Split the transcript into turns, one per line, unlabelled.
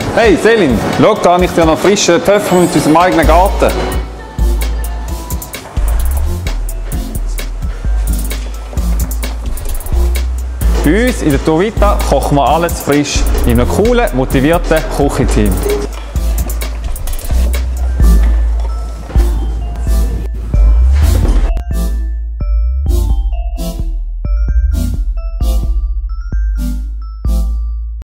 Hey Selin, schau, da habe ich dir noch frischen Pfefferminz aus unserem eigenen Garten. Bei uns in der Tour Vita kochen wir alles frisch in einem coolen, motivierten Küchenteam.